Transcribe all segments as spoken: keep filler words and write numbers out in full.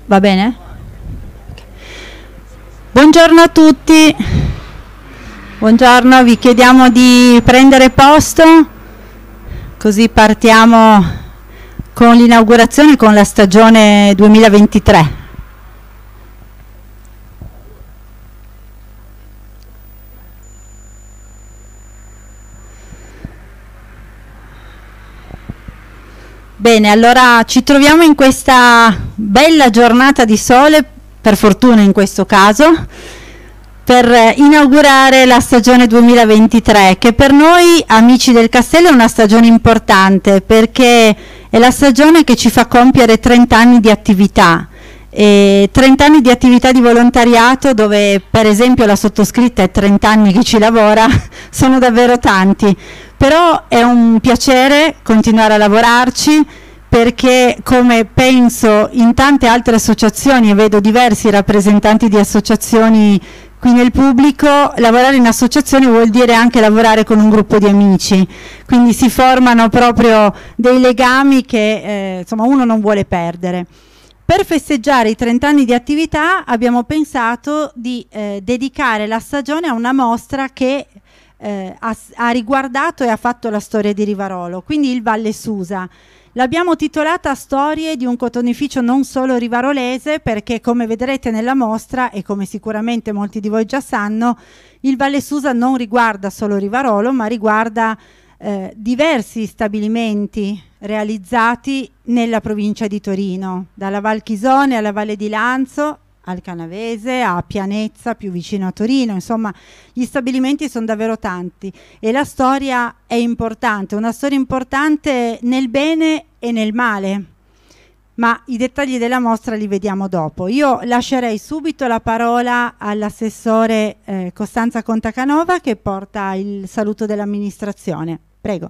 Va bene? Buongiorno a tutti. Buongiorno, vi chiediamo di prendere posto, così partiamo con l'inaugurazione, con la stagione duemilaventitré. Bene, allora ci troviamo in questa bella giornata di sole, per fortuna in questo caso, per inaugurare la stagione duemilaventitré, che per noi amici del Castello è una stagione importante, perché è la stagione che ci fa compiere trenta anni di attività, e trenta anni di attività di volontariato, dove per esempio la sottoscritta è trenta anni che ci lavora, sono davvero tanti. Però è un piacere continuare a lavorarci, perché come penso in tante altre associazioni, e vedo diversi rappresentanti di associazioni qui nel pubblico, lavorare in associazione vuol dire anche lavorare con un gruppo di amici, quindi si formano proprio dei legami che eh, insomma uno non vuole perdere. Per festeggiare i trenta anni di attività abbiamo pensato di eh, dedicare la stagione a una mostra che Eh, ha, ha riguardato e ha fatto la storia di Rivarolo, quindi il Valle Susa. L'abbiamo titolata Storie di un cotonificio non solo rivarolese, perché come vedrete nella mostra, e come sicuramente molti di voi già sanno, il Valle Susa non riguarda solo Rivarolo, ma riguarda eh, diversi stabilimenti realizzati nella provincia di Torino, dalla Val Chisone alla Valle di Lanzo, al Canavese, a Pianezza, più vicino a Torino. Insomma, gli stabilimenti sono davvero tanti e la storia è importante, una storia importante nel bene e nel male, ma i dettagli della mostra li vediamo dopo. Io lascerei subito la parola all'assessore eh, Costanza Contacanova, che porta il saluto dell'amministrazione. Prego.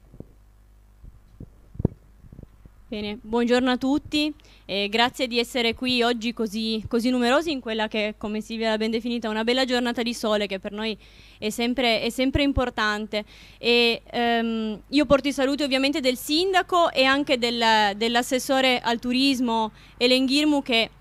Bene, buongiorno a tutti e grazie di essere qui oggi così, così numerosi in quella che, come Silvia l'ha ben definita, una bella giornata di sole, che per noi è sempre, è sempre importante. E, um, io porto i saluti ovviamente del sindaco e anche del, dell'assessore al turismo Elen Ghirmu, che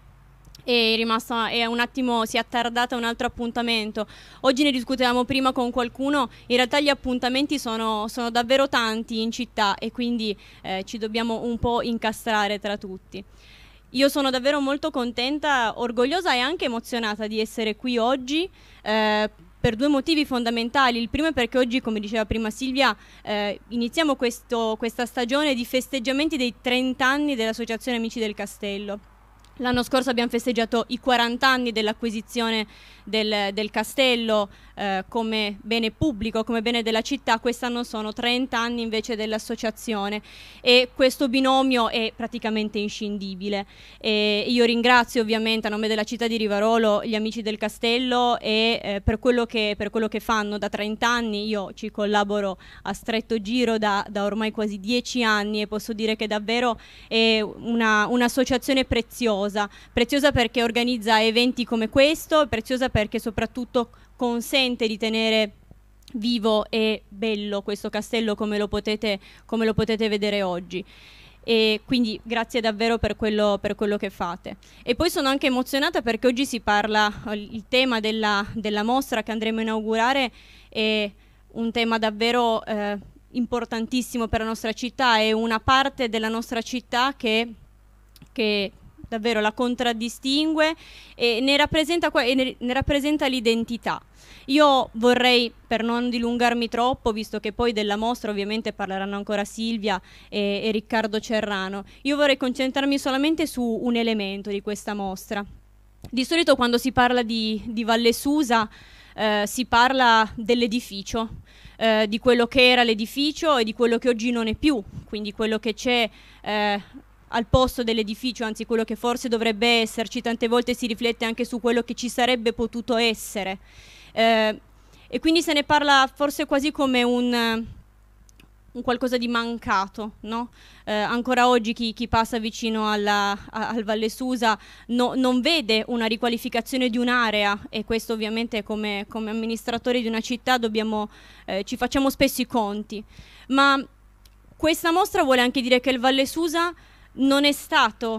è rimasta, è un attimo, si è attardata un altro appuntamento. Oggi ne discutevamo prima con qualcuno, in realtà gli appuntamenti sono, sono davvero tanti in città e quindi eh, ci dobbiamo un po' incastrare tra tutti. Io sono davvero molto contenta, orgogliosa e anche emozionata di essere qui oggi eh, per due motivi fondamentali. Il primo è perché oggi, come diceva prima Silvia, eh, iniziamo questo, questa stagione di festeggiamenti dei trenta anni dell'Associazione Amici del Castello. L'anno scorso abbiamo festeggiato i quaranta anni dell'acquisizione del, del castello eh, come bene pubblico, come bene della città. Quest'anno sono trenta anni invece dell'associazione e questo binomio è praticamente inscindibile. E io ringrazio ovviamente a nome della città di Rivarolo gli amici del castello e eh, per, quello che, per quello che fanno da trenta anni. Io ci collaboro a stretto giro da, da ormai quasi dieci anni e posso dire che davvero è una, un'associazione preziosa. Preziosa perché organizza eventi come questo, preziosa perché soprattutto consente di tenere vivo e bello questo castello come lo potete, come lo potete vedere oggi. E quindi grazie davvero per quello, per quello che fate. E poi sono anche emozionata perché oggi si parla, il tema della, della mostra che andremo a inaugurare è un tema davvero eh, importantissimo per la nostra città, è una parte della nostra città che, che davvero la contraddistingue e ne rappresenta, e ne, ne rappresenta l'identità. Io vorrei, per non dilungarmi troppo, visto che poi della mostra ovviamente parleranno ancora Silvia e, e Riccardo Cerrano, io vorrei concentrarmi solamente su un elemento di questa mostra. Di solito quando si parla di, di Valle Susa eh, si parla dell'edificio, eh, di quello che era l'edificio e di quello che oggi non è più, quindi quello che c'è eh, al posto dell'edificio, anzi quello che forse dovrebbe esserci. Tante volte si riflette anche su quello che ci sarebbe potuto essere eh, e quindi se ne parla forse quasi come un, un qualcosa di mancato, no? Eh, ancora oggi chi, chi passa vicino alla, a, al Valle Susa no, non vede una riqualificazione di un'area e questo ovviamente come, come amministratori di una città dobbiamo, eh, ci facciamo spesso i conti, ma questa mostra vuole anche dire che il Valle Susa non è stato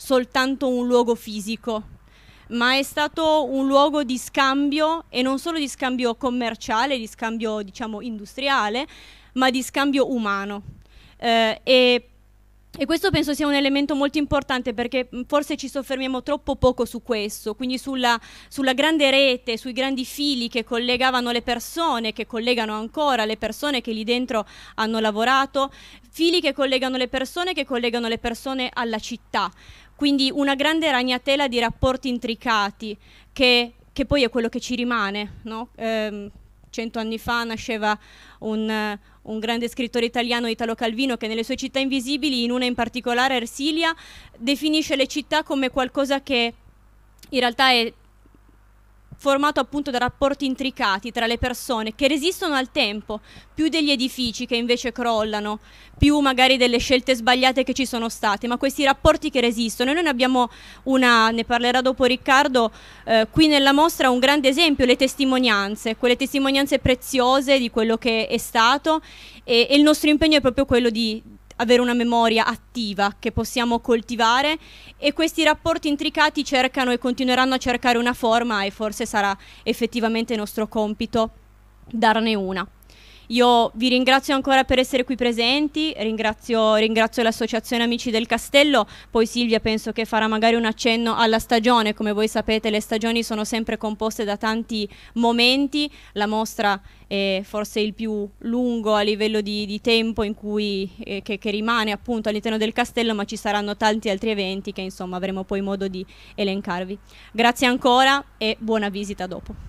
soltanto un luogo fisico, ma è stato un luogo di scambio, e non solo di scambio commerciale, di scambio diciamo industriale, ma di scambio umano. Eh, e E questo penso sia un elemento molto importante, perché forse ci soffermiamo troppo poco su questo, quindi sulla, sulla grande rete, sui grandi fili che collegavano le persone, che collegano ancora le persone che lì dentro hanno lavorato, fili che collegano le persone, che collegano le persone alla città. Quindi una grande ragnatela di rapporti intricati che, che poi è quello che ci rimane, no? Ehm, Cento anni fa nasceva un, un grande scrittore italiano, Italo Calvino, che nelle sue Città invisibili, in una in particolare, Ersilia, definisce le città come qualcosa che in realtà è formato appunto da rapporti intricati tra le persone che resistono al tempo, più degli edifici che invece crollano, più magari delle scelte sbagliate che ci sono state, ma questi rapporti che resistono. E noi ne abbiamo una, ne parlerà dopo Riccardo, eh, qui nella mostra un grande esempio, le testimonianze, quelle testimonianze preziose di quello che è stato, e, e il nostro impegno è proprio quello di avere una memoria attiva che possiamo coltivare, e questi rapporti intricati cercano e continueranno a cercare una forma, e forse sarà effettivamente nostro compito darne una. Io vi ringrazio ancora per essere qui presenti, ringrazio, ringrazio l'Associazione Amici del Castello, poi Silvia penso che farà magari un accenno alla stagione. Come voi sapete, le stagioni sono sempre composte da tanti momenti, la mostra è forse il più lungo a livello di, di tempo in cui, eh, che, che rimane appunto all'interno del castello, ma ci saranno tanti altri eventi che insomma avremo poi modo di elencarvi. Grazie ancora e buona visita dopo.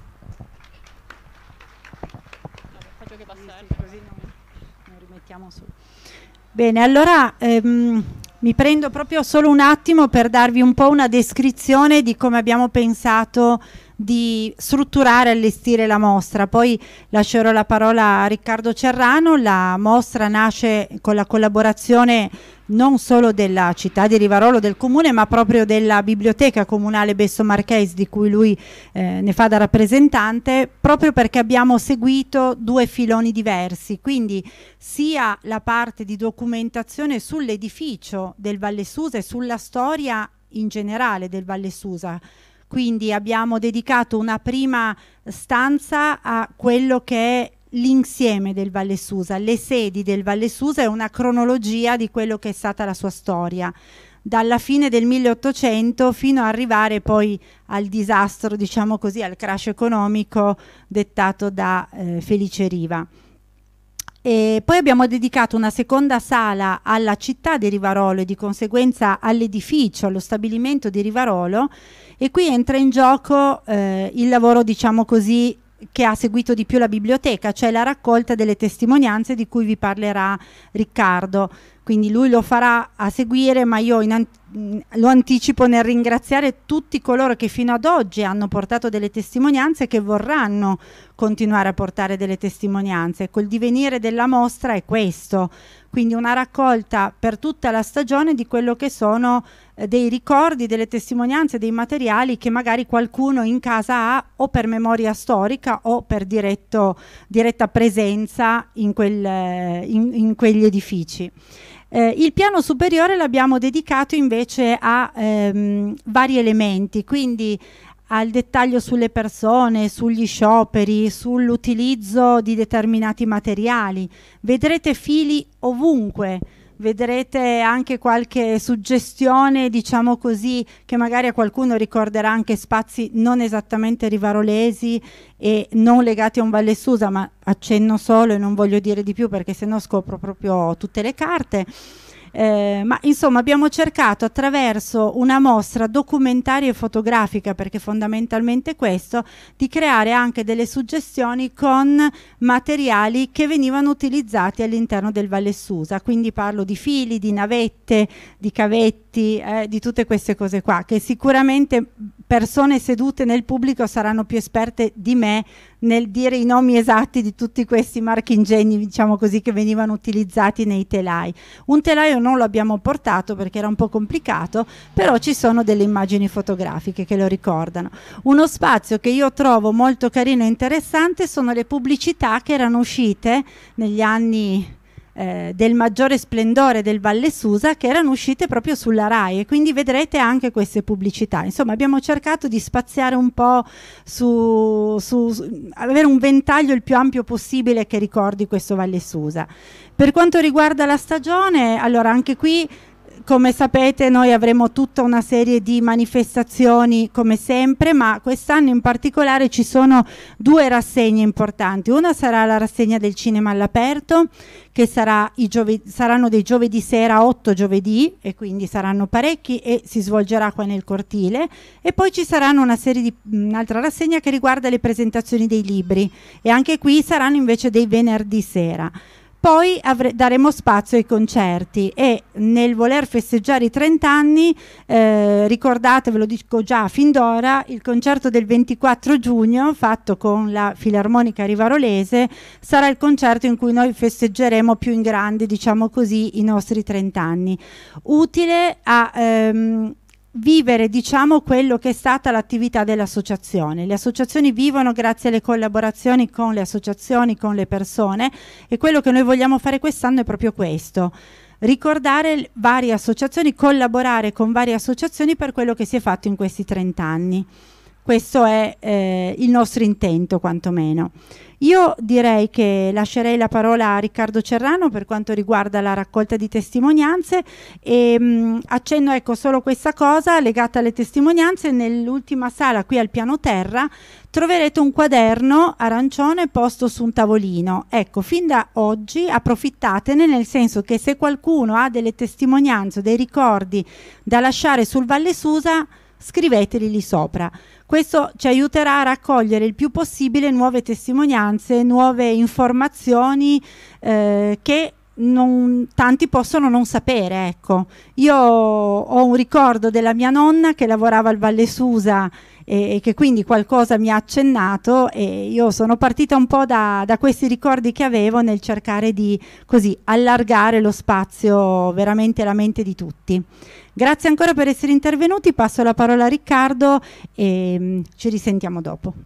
Così non, non rimettiamo su. Bene, allora ehm, mi prendo proprio solo un attimo per darvi un po' una descrizione di come abbiamo pensato di strutturare e allestire la mostra. Poi lascerò la parola a Riccardo Cerrano. La mostra nasce con la collaborazione non solo della città di Rivarolo, del comune, ma proprio della biblioteca comunale Besso Marchese, di cui lui eh, ne fa da rappresentante, proprio perché abbiamo seguito due filoni diversi, quindi sia la parte di documentazione sull'edificio del Valle Susa e sulla storia in generale del Valle Susa. Quindi abbiamo dedicato una prima stanza a quello che è l'insieme del Valle Susa, le sedi del Valle Susa, e una cronologia di quello che è stata la sua storia, dalla fine del milleottocento fino ad arrivare poi al disastro, diciamo così, al crash economico dettato da eh, Felice Riva. E poi abbiamo dedicato una seconda sala alla città di Rivarolo e di conseguenza all'edificio, allo stabilimento di Rivarolo, e qui entra in gioco eh, il lavoro, diciamo così, che ha seguito di più la biblioteca, cioè la raccolta delle testimonianze di cui vi parlerà Riccardo. Quindi lui lo farà a seguire, ma io in an- lo anticipo nel ringraziare tutti coloro che fino ad oggi hanno portato delle testimonianze e che vorranno continuare a portare delle testimonianze. Col divenire della mostra è questo, quindi una raccolta per tutta la stagione di quello che sono eh, dei ricordi, delle testimonianze, dei materiali che magari qualcuno in casa ha, o per memoria storica o per diretto, diretta presenza in, quel, eh, in, in quegli edifici. Eh, il piano superiore l'abbiamo dedicato invece a ehm, vari elementi, quindi al dettaglio sulle persone, sugli scioperi, sull'utilizzo di determinati materiali. Vedrete fili ovunque, vedrete anche qualche suggestione, diciamo così, che magari a qualcuno ricorderà anche spazi non esattamente rivarolesi e non legati a un Valle Susa, ma accenno solo e non voglio dire di più perché sennò scopro proprio tutte le carte. Eh, ma insomma abbiamo cercato, attraverso una mostra documentaria e fotografica, perché fondamentalmente questo, di creare anche delle suggestioni con materiali che venivano utilizzati all'interno del Valle Susa. Quindi parlo di fili, di navette, di cavetti, eh, di tutte queste cose qua, che sicuramente persone sedute nel pubblico saranno più esperte di me nel dire i nomi esatti di tutti questi marchingegni, diciamo così, che venivano utilizzati nei telai. Un telaio non lo abbiamo portato perché era un po' complicato, però ci sono delle immagini fotografiche che lo ricordano. Uno spazio che io trovo molto carino e interessante sono le pubblicità che erano uscite negli anni eh, del maggiore splendore del Valle Susa, che erano uscite proprio sulla RAI, e quindi vedrete anche queste pubblicità. Insomma, abbiamo cercato di spaziare un po' su, su, su avere un ventaglio il più ampio possibile che ricordi questo Valle Susa. Per quanto riguarda la stagione, allora anche qui, come sapete, noi avremo tutta una serie di manifestazioni come sempre, ma quest'anno in particolare ci sono due rassegne importanti. Una sarà la rassegna del cinema all'aperto, che sarà i saranno dei giovedì sera, otto giovedì, e quindi saranno parecchi, e si svolgerà qua nel cortile. E poi ci saranno una serie di un'altra rassegna che riguarda le presentazioni dei libri, e anche qui saranno invece dei venerdì sera. Poi daremo spazio ai concerti, e nel voler festeggiare i trenta anni, eh, ricordate, ve lo dico già fin d'ora, il concerto del ventiquattro giugno fatto con la Filarmonica Rivarolese sarà il concerto in cui noi festeggeremo più in grande, diciamo così, i nostri trenta anni. Utile a ehm, vivere, diciamo, quello che è stata l'attività dell'associazione. Le associazioni vivono grazie alle collaborazioni con le associazioni, con le persone, e quello che noi vogliamo fare quest'anno è proprio questo: ricordare varie associazioni, collaborare con varie associazioni per quello che si è fatto in questi trenta anni. Questo è eh, il nostro intento, quantomeno. Io direi che lascerei la parola a Riccardo Cerrano per quanto riguarda la raccolta di testimonianze, e mh, accenno, ecco, solo questa cosa legata alle testimonianze: nell'ultima sala qui al piano terra troverete un quaderno arancione posto su un tavolino. Ecco, fin da oggi approfittatene, nel senso che se qualcuno ha delle testimonianze o dei ricordi da lasciare sul Valle Susa, scriveteli lì sopra. Questo ci aiuterà a raccogliere il più possibile nuove testimonianze, nuove informazioni eh, che non, tanti possono non sapere. Ecco, io ho un ricordo della mia nonna che lavorava al Valle Susa e, e che quindi qualcosa mi ha accennato, e io sono partita un po' da, da questi ricordi che avevo nel cercare di così allargare lo spazio veramente alla mente di tutti. Grazie ancora per essere intervenuti, passo la parola a Riccardo e mh, ci risentiamo dopo.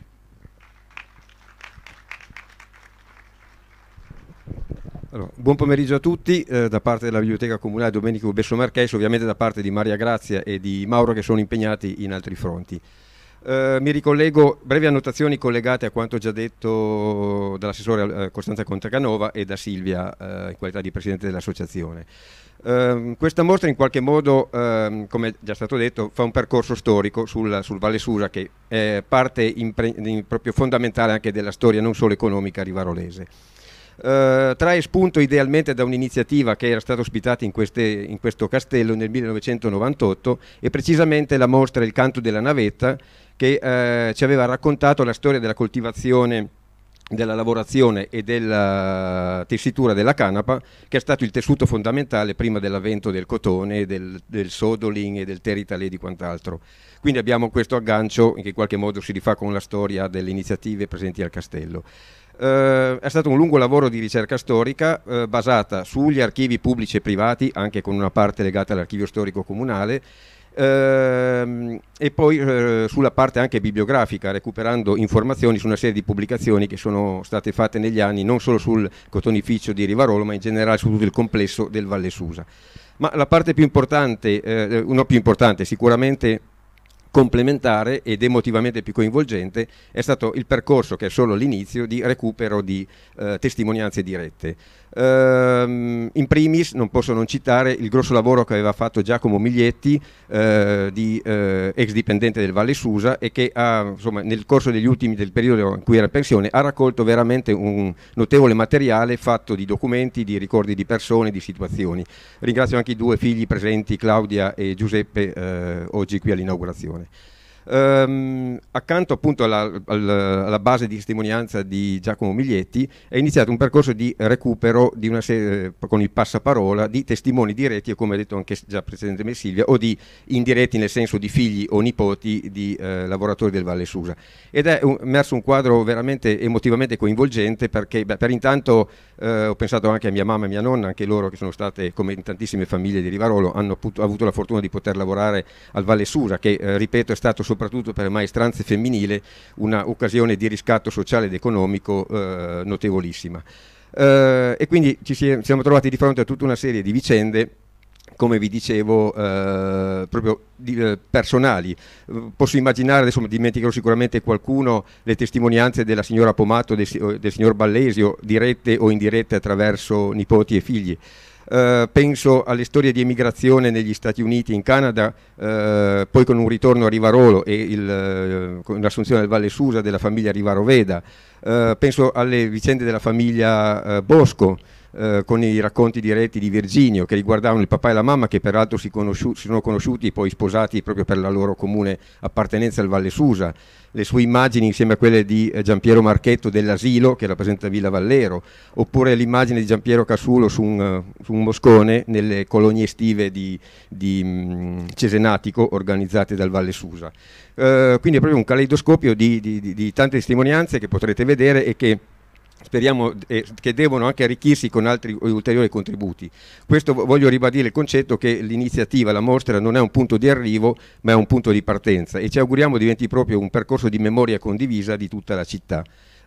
Allora, buon pomeriggio a tutti, eh, da parte della Biblioteca Comunale Domenico Besso Marchese, ovviamente da parte di Maria Grazia e di Mauro, che sono impegnati in altri fronti. Uh, mi ricollego, brevi annotazioni collegate a quanto già detto dall'assessore uh, Costanza Contacanova e da Silvia uh, in qualità di presidente dell'associazione. Uh, questa mostra in qualche modo, uh, come già stato detto, fa un percorso storico sul, sul Valle Susa, che è parte in proprio fondamentale anche della storia non solo economica rivarolese. Uh, trae spunto idealmente da un'iniziativa che era stata ospitata in, queste, in questo castello nel millenovecentonovantotto, e precisamente la mostra Il canto della navetta, che uh, ci aveva raccontato la storia della coltivazione, della lavorazione e della tessitura della canapa, che è stato il tessuto fondamentale prima dell'avvento del cotone, del, del sodoling e del territalè e di quant'altro. Quindi abbiamo questo aggancio che in qualche modo si rifà con la storia delle iniziative presenti al castello. Uh, è stato un lungo lavoro di ricerca storica uh, basata sugli archivi pubblici e privati, anche con una parte legata all'archivio storico comunale, uh, e poi uh, sulla parte anche bibliografica, recuperando informazioni su una serie di pubblicazioni che sono state fatte negli anni, non solo sul cotonificio di Rivarolo, ma in generale su tutto il complesso del Valle Susa. Ma la parte più importante, uh, no più importante, sicuramente complementare ed emotivamente più coinvolgente, è stato il percorso, che è solo l'inizio, di recupero di eh, testimonianze dirette. Ehm, in primis non posso non citare il grosso lavoro che aveva fatto Giacomo Miglietti, eh, di, eh, ex dipendente del Valle Susa, e che ha, insomma, nel corso degli ultimi del periodo in cui era in pensione, ha raccolto veramente un notevole materiale fatto di documenti, di ricordi di persone, di situazioni. Ringrazio anche i due figli presenti, Claudia e Giuseppe, eh, oggi qui all'inaugurazione. Um, accanto appunto alla, alla, alla base di testimonianza di Giacomo Miglietti è iniziato un percorso di recupero di una serie, con il passaparola, di testimoni diretti, e come ha detto anche già Presidente Silvia, o di indiretti, nel senso di figli o nipoti di eh, lavoratori del Valle Susa, ed è un, emerso un quadro veramente emotivamente coinvolgente, perché beh, per intanto eh, ho pensato anche a mia mamma e mia nonna, anche loro che sono state, come in tantissime famiglie di Rivarolo, hanno appunto, avuto la fortuna di poter lavorare al Valle Susa, che eh, ripeto è stato soprattutto per le maestranze femminili una occasione di riscatto sociale ed economico eh, notevolissima. Eh, e quindi ci siamo trovati di fronte a tutta una serie di vicende, come vi dicevo, eh, proprio di, eh, personali. Posso immaginare, adesso mi dimenticherò sicuramente qualcuno, le testimonianze della signora Pomato, del, del signor Ballesio, dirette o indirette attraverso nipoti e figli. Uh, penso alle storie di emigrazione negli Stati Uniti, in Canada, uh, poi con un ritorno a Rivarolo e il, uh, con l'assunzione del Valle Susa della famiglia Rivaroveda. Uh, penso alle vicende della famiglia uh, Bosco, uh, con i racconti diretti di Virginio che riguardavano il papà e la mamma, che peraltro si, si sono conosciuti e poi sposati proprio per la loro comune appartenenza al Valle Susa. Le sue immagini insieme a quelle di eh, Giampiero Marchetto dell'asilo che rappresenta Villa Vallero, oppure l'immagine di Giampiero Cassulo su un, uh, su un moscone nelle colonie estive di, di mh, Cesenatico organizzate dal Valle Susa. Uh, quindi è proprio un caleidoscopio di, di, di, di tante testimonianze che potrete vedere e che speriamo eh, che devono anche arricchirsi con altri ulteriori contributi. Questo voglio ribadire il concetto che l'iniziativa, la mostra, non è un punto di arrivo ma è un punto di partenza, e ci auguriamo diventi proprio un percorso di memoria condivisa di tutta la città.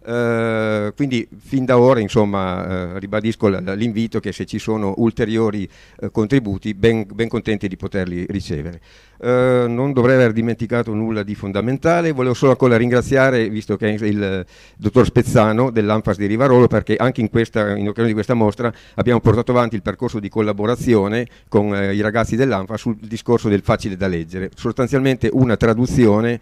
Uh, quindi fin da ora, insomma, uh, ribadisco l'invito che se ci sono ulteriori uh, contributi ben, ben contenti di poterli ricevere. Uh, non dovrei aver dimenticato nulla di fondamentale. Volevo solo ancora ringraziare, visto che è il dottor Spezzano dell'Anfas di Rivarolo, perché anche in, questa, in occasione di questa mostra abbiamo portato avanti il percorso di collaborazione con eh, i ragazzi dell'Anfas sul discorso del facile da leggere, sostanzialmente una traduzione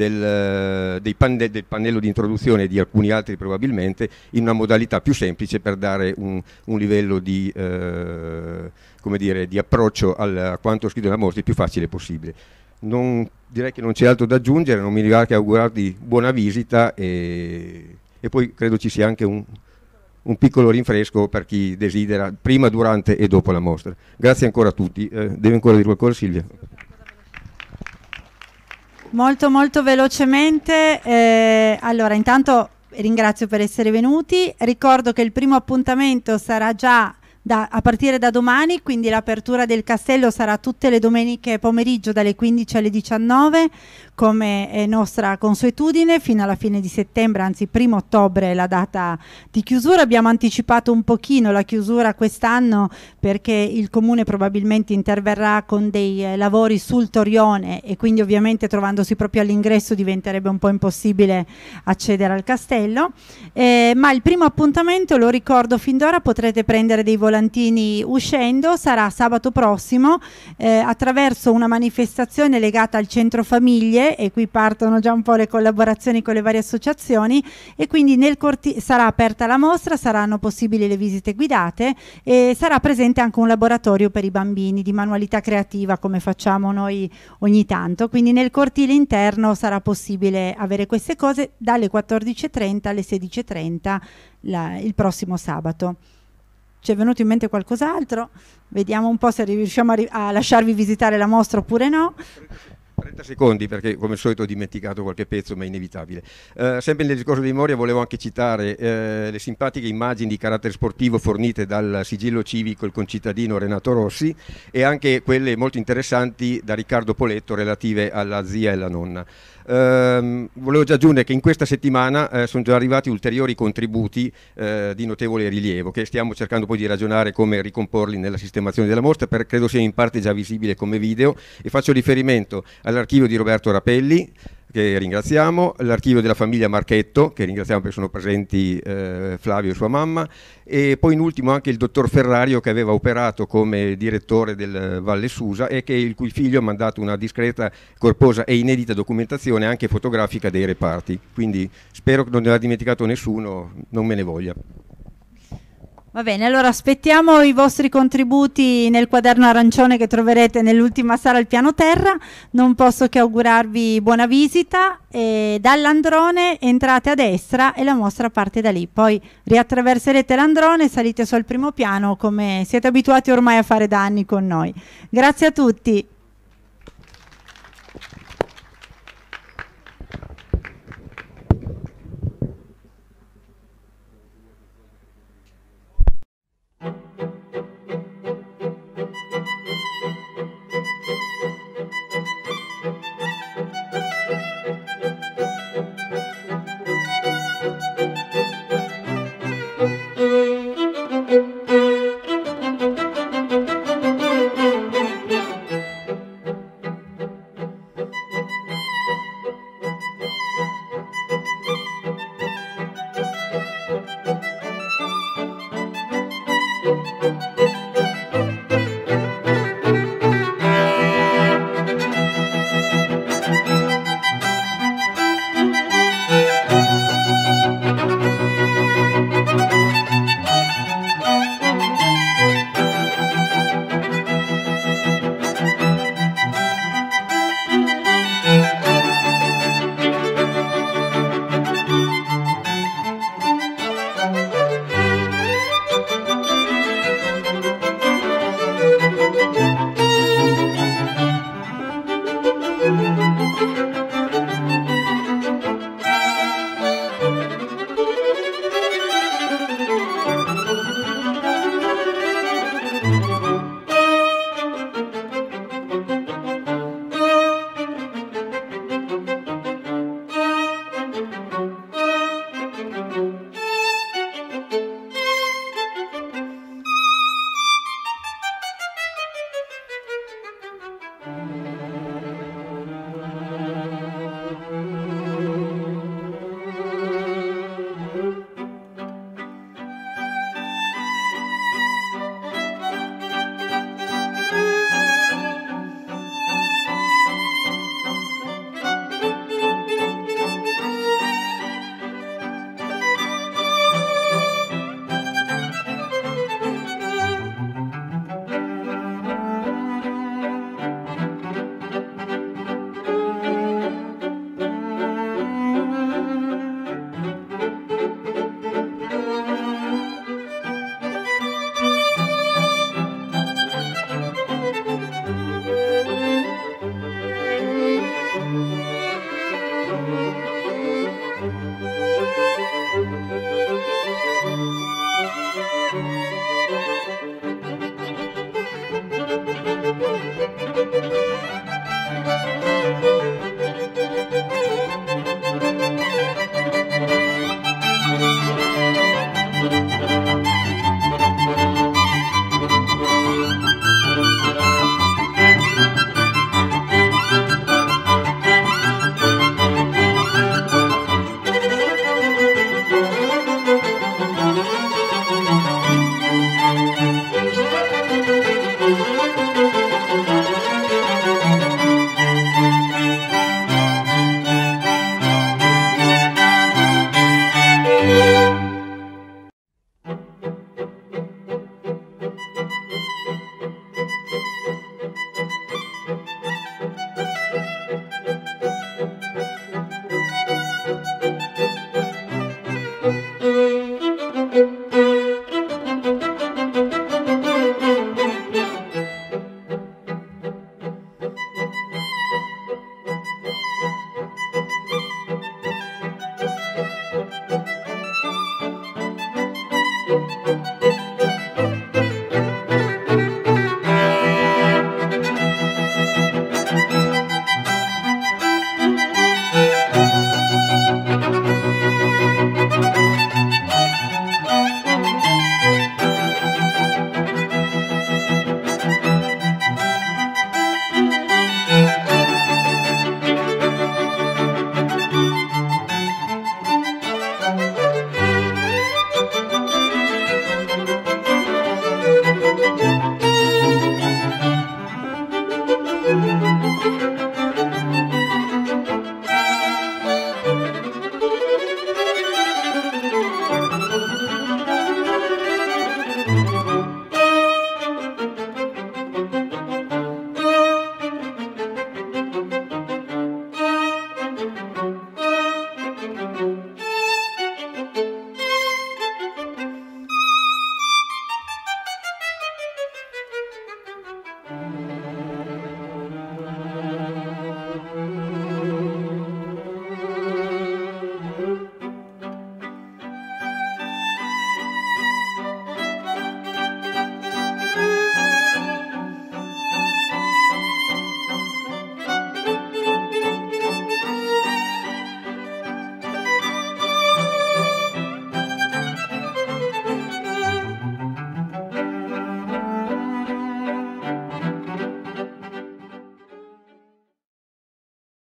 del, dei panne, del pannello di introduzione e di alcuni altri probabilmente in una modalità più semplice per dare un, un livello di, eh, come dire, di approccio al, a quanto scritto nella mostra il più facile possibile. Non, direi che non c'è altro da aggiungere, non mi resta che augurarvi buona visita e, e poi credo ci sia anche un, un piccolo rinfresco per chi desidera prima, durante e dopo la mostra. Grazie ancora a tutti. Eh, devi ancora dire qualcosa, Silvia? Molto molto velocemente, eh, allora intanto ringrazio per essere venuti, ricordo che il primo appuntamento sarà già Da, a partire da domani, quindi l'apertura del castello sarà tutte le domeniche pomeriggio dalle quindici alle diciannove, come è nostra consuetudine, fino alla fine di settembre, anzi primo ottobre è la data di chiusura. Abbiamo anticipato un pochino la chiusura quest'anno perché il comune probabilmente interverrà con dei eh, lavori sul Torione, e quindi ovviamente trovandosi proprio all'ingresso diventerebbe un po' impossibile accedere al castello, eh, ma il primo appuntamento, lo ricordo fin d'ora, potrete prendere dei volantini uscendo, sarà sabato prossimo, eh, attraverso una manifestazione legata al centro famiglie, e qui partono già un po' le collaborazioni con le varie associazioni, e quindi nel corti- sarà aperta la mostra, saranno possibili le visite guidate e sarà presente anche un laboratorio per i bambini di manualità creativa, come facciamo noi ogni tanto, quindi nel cortile interno sarà possibile avere queste cose dalle quattordici e trenta alle sedici e trenta la, il prossimo sabato. Ci è venuto in mente qualcos'altro? Vediamo un po' se riusciamo a, a lasciarvi visitare la mostra oppure no. trenta secondi, perché come al solito ho dimenticato qualche pezzo, ma è inevitabile. Uh, sempre nel discorso di memoria volevo anche citare uh, le simpatiche immagini di carattere sportivo fornite dal sigillo civico il concittadino Renato Rossi, e anche quelle molto interessanti da Riccardo Poletto relative alla zia e la nonna. Uh, volevo già aggiungere che in questa settimana uh, sono già arrivati ulteriori contributi uh, di notevole rilievo, che stiamo cercando poi di ragionare come ricomporli nella sistemazione della mostra, per, credo sia in parte già visibile come video, e faccio riferimento all'archivio di Roberto Rapelli, che ringraziamo, l'archivio della famiglia Marchetto, che ringraziamo perché sono presenti eh, Flavio e sua mamma, e poi in ultimo anche il dottor Ferrario, che aveva operato come direttore del Valle Susa e che il cui figlio ha mandato una discreta, corposa e inedita documentazione anche fotografica dei reparti, quindi spero che non ne abbia dimenticato nessuno, non me ne voglia. Va bene, allora aspettiamo i vostri contributi nel quaderno arancione che troverete nell'ultima sala al piano terra. Non posso che augurarvi buona visita, e dall'Androne entrate a destra e la mostra parte da lì. Poi riattraverserete l'Androne e salite su al primo piano, come siete abituati ormai a fare da anni con noi. Grazie a tutti.